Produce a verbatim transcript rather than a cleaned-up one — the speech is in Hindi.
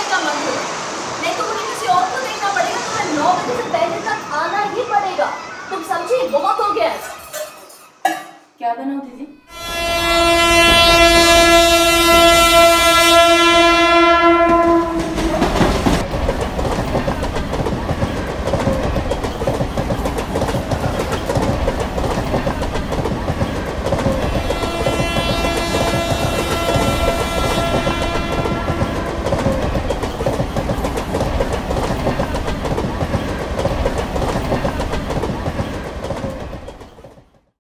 का मंत्र, नहीं तो मुझे किसी और को देखना पड़ेगा। तुम्हें नौ बजे से पहले तक आना ही पड़ेगा, तुम समझी? बहुत हो गया। क्या बनाऊं दीदी?